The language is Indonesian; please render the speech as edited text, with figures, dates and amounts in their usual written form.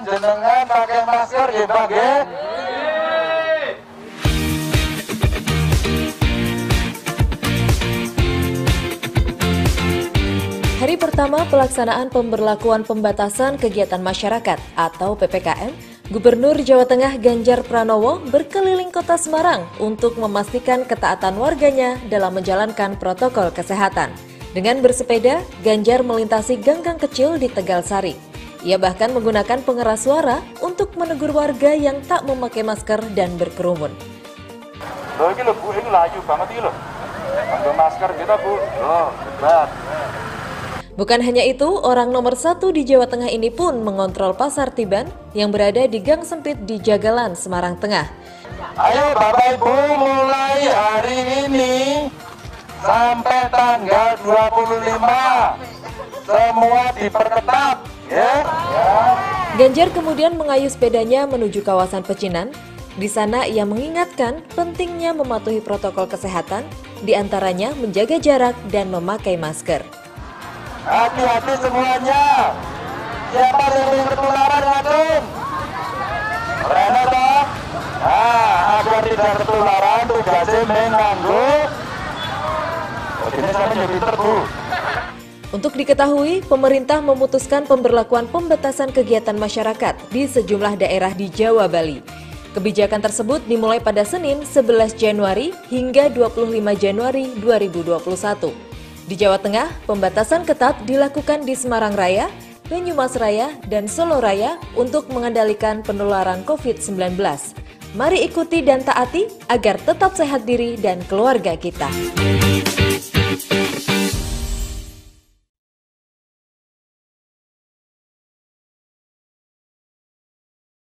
jenengan pakai masker ya Pak ya. Hari pertama pelaksanaan pemberlakuan pembatasan kegiatan masyarakat atau PPKM, Gubernur Jawa Tengah Ganjar Pranowo berkeliling kota Semarang untuk memastikan ketaatan warganya dalam menjalankan protokol kesehatan. Dengan bersepeda, Ganjar melintasi gang-gang kecil di Tegalsari. Ia bahkan menggunakan pengeras suara untuk menegur warga yang tak memakai masker dan berkerumun. Loh ini loh Bu, ini laju banget ini loh. Pakai masker kita Bu, loh hebat. Bukan hanya itu, orang nomor 1 di Jawa Tengah ini pun mengontrol Pasar Tiban yang berada di gang sempit di Jagalan, Semarang Tengah. Ayo Bapak Ibu mulai hari ini sampai tanggal 25 semua diperketat ya. Ganjar kemudian mengayuh sepedanya menuju kawasan Pecinan. Di sana ia mengingatkan pentingnya mematuhi protokol kesehatan, diantaranya menjaga jarak dan memakai masker. Hati-hati semuanya. Siapa yang ketularan racun? Rena toh? Agar tidak ketularan tugasnya mengganggu. Ini saya jadi terbu. Untuk diketahui, pemerintah memutuskan pemberlakuan pembatasan kegiatan masyarakat di sejumlah daerah di Jawa Bali. Kebijakan tersebut dimulai pada Senin 11 Januari hingga 25 Januari 2021. Di Jawa Tengah, pembatasan ketat dilakukan di Semarang Raya, Banyumas Raya, dan Solo Raya untuk mengendalikan penularan COVID-19. Mari ikuti dan taati agar tetap sehat diri dan keluarga kita.